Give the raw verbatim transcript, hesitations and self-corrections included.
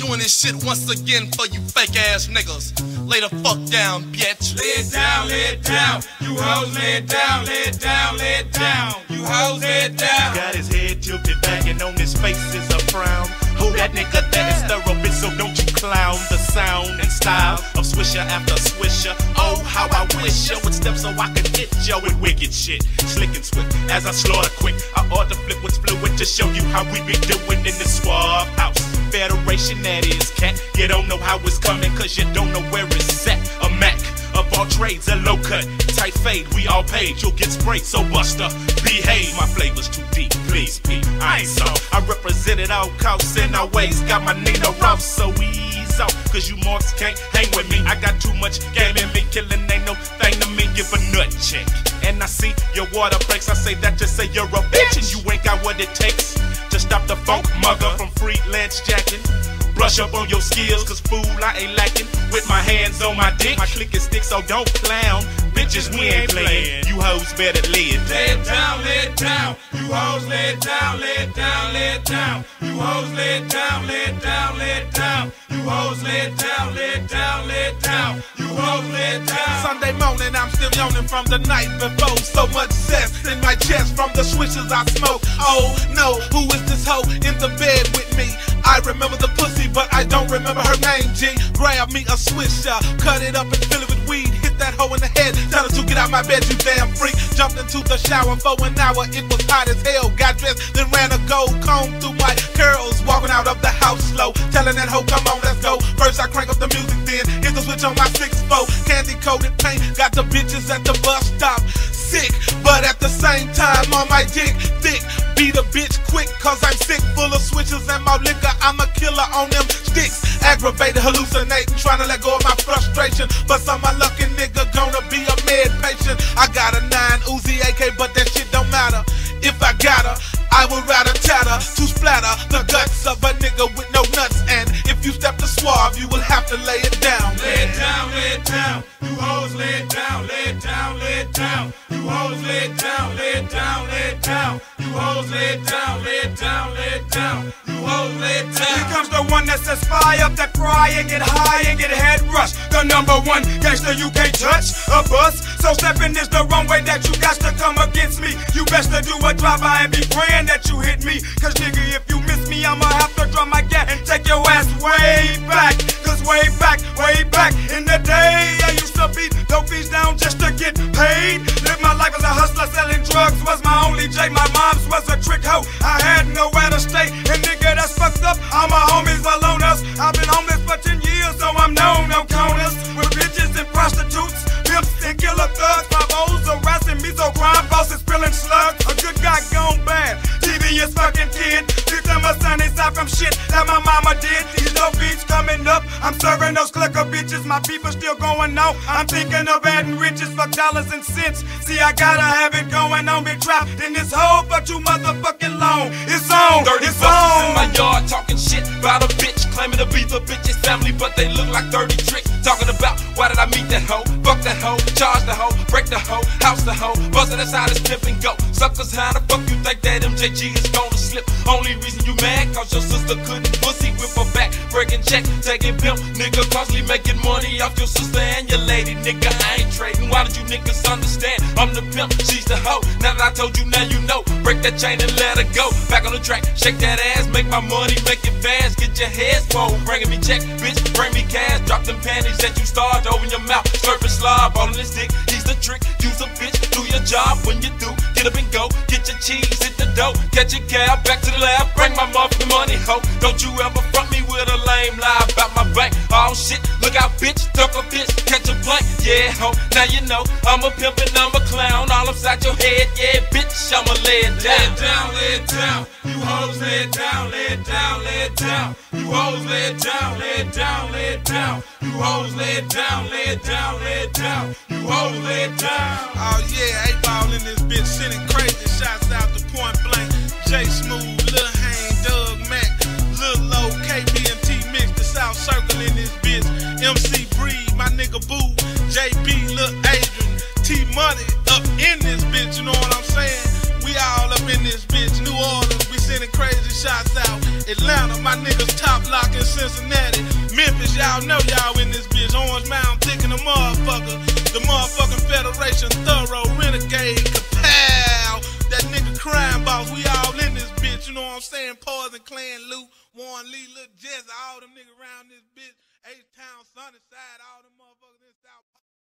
doing this shit once again for you fake ass niggas. Lay the fuck down, bitch. Lay it down, lay it down. You hoes lay it down, lay it down, lay it down. You hoes lay it down. Got his head tilted back and on his face is a frown. Who that nigga that is thorough, so don't you clown the sound and style of swisher after swisher. Oh, how I wish yo would step so I could hit yo with wicked shit. Slick and swift as I slaughter quick. I ought to flip what's fluid to show you how we be doing in the swab house. Federation that is, cat. You don't know how it's coming cause you don't know where it's at. A Mac of all trades, a low cut, tight fade, we all paid. You'll get sprayed, so buster, behave. My flavor's too deep, please be. I ain't so. I represented all costs and all ways. Got my Nina Ross, so ease off. Cause you marks can't hang with me. I got too much game in me. Killing ain't no thing to me. Give a nut check. And I see your water breaks. I say that to say you're a bitch. And you ain't got what it takes to stop the funk mother from freelance jacking. Brush up on your skills, cause fool, I ain't lacking. With my hands on my dick, my click is stick, so don't clown. Bitches, we ain't playing. You hoes better lay it down. Lay it down, lay it down. You hoes lay it down, lay it down, lay it down. You hoes lay it down, lay it down, lay it down. You hoes lay it down, lay it down, lay it down. You hoes lay it down. Sunday morning, I'm still yawning from the night before. So much zest in my chest from the swishes I smoke. Oh no, who is this hoe in the bed with me? I remember the pussy, but I don't remember her name, G. Grab me a swisher, cut it up and fill it with weed. Hit that hoe in the head, tell her to get out my bed, you damn freak. Jumped into the shower for an hour, it was hot as hell. Got dressed, then ran a gold comb through my curls. Walking out of the house slow, telling that hoe, come on, let's go. First I crank up the music, then hit the switch on my six four. Candy coated paint, got the bitches at the bus stop. Sick, but at the same time on my dick thick. Beat a bitch quick, cause I'm sick, full of switches and my liquor. I'm a killer on them sticks. Aggravated, hallucinating, trying to let go of my frustration. But some unlucky nigga gonna be a med patient. I got a nine Uzi A K, but that shit don't matter. If I got her, I would rather tatter to splatter the guts of a nigga with no nuts. And if you step to suave, you will have to lay it down. Lay it down, lay it down. You hoes lay it down, lay it down, lay it down. You hoes lay it down, lay it down, lay it down. You hoes lay it down, lay it down, lay it down. You hoes lay it down. Here comes the one that says fire up that fry and get high and get head rush. The number one gangster you can't touch, a bus. So stepping is the wrong way that you got to come against me. You best to do a drive-by and be praying that you hit me. Cause nigga, if you miss me, I'ma have to draw my gat and take your ass way back. Cause way back, way back in the day, I used to beat dope fiends down just to get paid. Live my life as a hustler, selling drugs was my only J. My mom's was a trick hoe, I had nowhere to stay. And nigga, that's fucked up, all my homies alone us. I've been homeless for ten years, so I'm known on corners with bitches and prostitutes, pimps and killer thugs. My O's harassing me, so crime bosses spilling slugs. A good guy gone bad, T V is fucking kid. Victim of sunny side from shit that my mama did. These dope beats coming up, I'm serving those clicker bitches. My people still going on, I'm thinking of adding riches for dollars and cents. See, I gotta have it going on, been trapped in this hole for too motherfucking long. It's on, thirty it's busters on. in my yard talking shit about a bitch, claiming to be the bitch's family, but they look like thirty tricks. Talking about why did I meet that hoe, fuck that hoe, charge the hoe, break the hoe, house the hoe, bust it aside his pimp and go. Suckers, how the fuck you think that M J G is gonna slip? Only reason you mad cause your sister couldn't pussy whip her back, breaking check, taking pimp, nigga constantly making money off your sister and your lady, nigga. I ain't trading. Why did you niggas understand? I'm the pimp, she's the hoe. Now that I told you, now you know. Break that chain and let her go. Back on the track, shake that ass, make my money, make it fast. Get your head swole, bringing me check, bitch, bring me cash. Drop them panties that you started, open your mouth, slurping slob, all in this dick. He's the trick, use a bitch, do your job when you do. Get up and go, get your cheese, hit the dough, catch your cab, back to the lab, bring my motherfucking money, ho. Don't you ever front me with a lame lie about my bank. Oh shit, look out, bitch, duck a bitch, catch a blank, yeah, ho. Now you know, I'm a pimp and I'm a clown, all upside your head, yeah, bitch, I'ma lay it down. Lay it down, lay it down. You hoes lay it down, lay it down, lay it down. You hoes lay it down, lay it down, lay it down. You hoes lay it down, lay it down, lay it down. You hoes lay it down. Oh yeah, Eightball in this bitch, sending crazy shots out to Point Blank. J Smooth, Lil Hayne, Doug Mac, Lil Low, K B and T Mix, the South Circle in this bitch. M C Breed, my nigga Boo, J B, Lil Adrian, T Money up in this bitch, you know what I'm saying? We all up in this bitch. New Orleans, we sending crazy shots out. Atlanta, my niggas Top Lock in Cincinnati. Memphis, y'all know y'all in this bitch. Orange Mountain ticking the motherfucker. The motherfucking Federation Thorough Renegade Kapow. That nigga Crime Boss, we all in this bitch. You know what I'm saying? Poison Clan, Luke, Warren Lee, Lil Jesse, all them niggas around this bitch. H-Town, Sunnyside, all them motherfuckers in South.